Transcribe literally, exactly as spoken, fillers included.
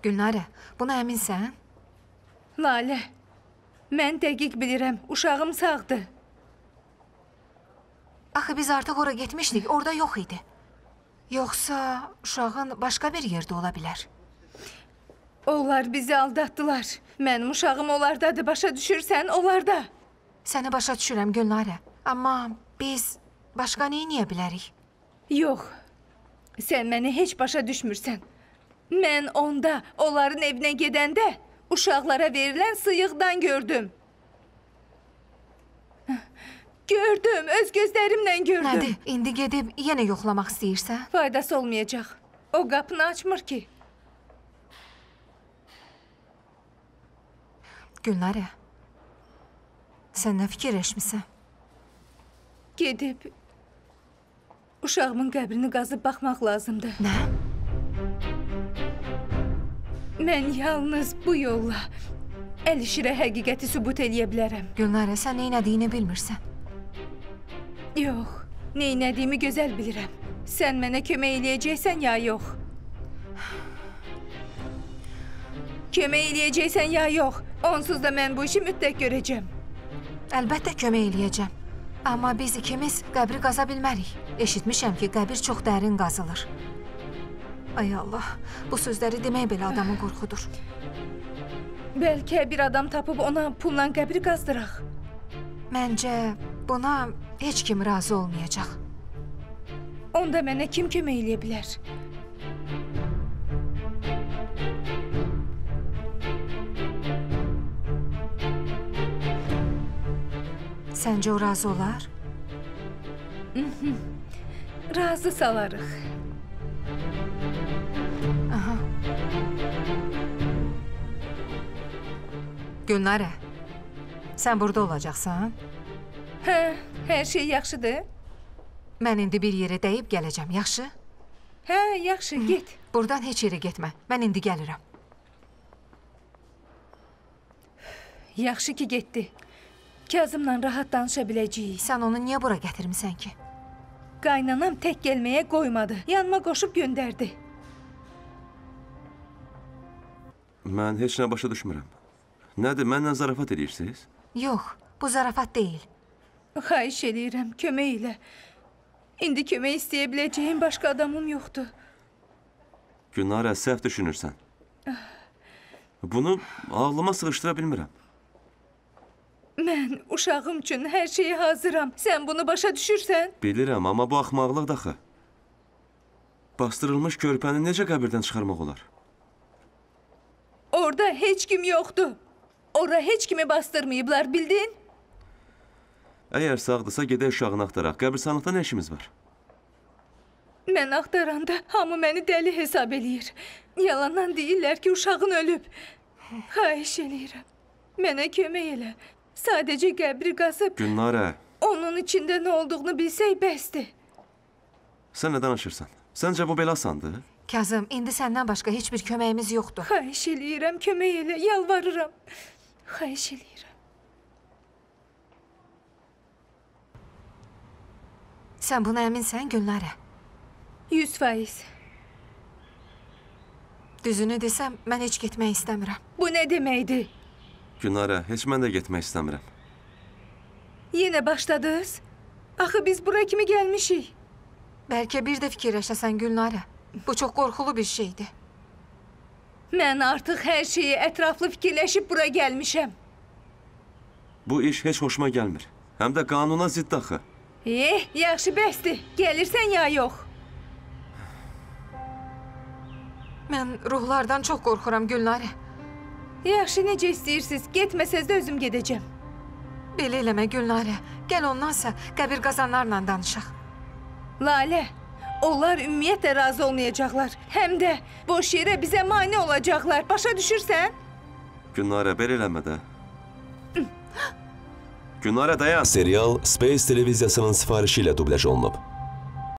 Gülnarə, buna əminsən? Lalə, mən dəqiq bilirəm, uşağım sağdır. Axı biz artıq ora getmişdik, orada yox idi. Yoxsa uşağın başqa bir yerdə ola bilər. Onlar bizi aldatdılar. Mənim uşağım onlardadır, başa düşürsən, onlarda. Səni başa düşürəm, Gülnarə. Amma biz başqa nə eləyə bilərik? Yox, sən məni heç başa düşmürsən. Mən onda, onların evinə gedəndə uşaqlara verilən sıyıqdan gördüm. Gördüm, öz gözlərimlə gördüm. Nədir, indi gedib yenə yoxlamaq istəyirsən? Faydası olmayacaq. O qapını açmır ki. Gülnarə, sən nə fikirləşmisən? Gedib uşağımın qəbrini qazıb baxmaq lazımdır. Nə? Mən yalnız bu yolla Əlişirə həqiqəti sübut eləyə bilərəm. Gülnarə, sən nə etdiyini bilmirsən. Yox, nə etdiyimi gözəl bilirəm. Sən mənə kömək eləyəcəksən ya yox? Kömək eləyəcəksən ya yox? Onsuz da mən bu işi mütləq görəcəm. Əlbəttə kömək eləyəcəm. Amma biz ikimiz qəbri qaza bilmərik. Eşitmişəm ki, qəbir çox dərin qazılır. Ay Allah, bu sözləri demək belə adamı qorxudur. Bəlkə bir adam tapıb ona pulla qəbri qazdıraq. Məncə buna heç kim razı olmayacaq. Onda mənə kim kömək eləyə bilər? Səncə o razı olar? Razı salarıq. Aha. Gülnarə, sən burada olacaqsan? Hə, hər şey yaxşıdır. Mən indi bir yerə dəyib gələcəm, yaxşı? Hə, yaxşı, get. Buradan heç yerə getmə, mən indi gəlirəm. Yaxşı ki, getdi. Kazımla rahat danışa biləcəyik. Sən onu niyə bura gətirmisən ki? Qaynanam tək gəlməyə qoymadı. Yanıma qoşub göndərdi. Mən heç nə başa düşmürəm. Nədir, mənlə zarafat edirsiniz? Yox, bu zarafat deyil. Xahiş eləyirəm, kömək elə. İndi kömək istəyə biləcəyim başqa adamım yoxdur. Gülnarə, səhv düşünürsən. Bunu ağlıma sığışdıra bilmirəm. Mən uşağım üçün hər şeyi hazıram. Sən bunu başa düşürsən? Bilirəm, amma bu axmaqlıq daxı. Bastırılmış körpəni necə qəbirdən çıxarmaq olar? Orada heç kim yoxdur. Ora heç kimi bastırmayıblar, bildin? Əgər sağdırsa, gedək uşağını axtaraq. Qəbirstanlıqda nə işimiz var? Mən axtaranda hamı məni dəli hesab eləyir. Yalandan deyirlər ki, uşağın ölüb. Xahiş eləyirəm. Mənə kömək elə. Sadəcə qəbri qazıb... Gülnarə... Onun içində nə olduğunu bilsək bəsdir. Sən nə danışırsan? Səncə bu belə asandır? Kazım, indi səndən başqa heç bir köməyimiz yoxdur. Xahiş eləyirəm, kömək elə, yalvarıram. Xahiş eləyirəm. Sən buna əminsən, Gülnarə? Yüz faiz. Düzünü desəm, mən heç getmək istəmirəm. Bu nə deməkdir? Gülnarə, heç mən də getmək istəmirəm. Yenə başladınız? Axı biz bura kimi gəlmişik. Bəlkə bir də fikirləşəsən, Gülnarə. Bu çox qorxulu bir şeydir. Mən artıq hər şeyi ətraflı fikirləşib bura gəlmişəm. Bu iş heç xoşuma gəlmir. Həm də qanuna zidd axı. Eh, yaxşı bəsdir. Gəlirsən ya yox? Mən ruhlardan çox qorxuram, Gülnarə. Yaxşı, necə istəyirsiniz? Getməsəz də özüm gedəcəm. Belə eləmə, Gülnarə. Gəl ondansa qəbir qazanlarla danışaq. Lalə, onlar ümumiyyətlə razı olmayacaqlar. Həm də boş yerə bizə mane olacaqlar. Başa düşürsən? Gülnarə, belə eləmə də. Gülnarə, dayan. Serial Space televiziyasının sifarişi ilə dubləj olunub.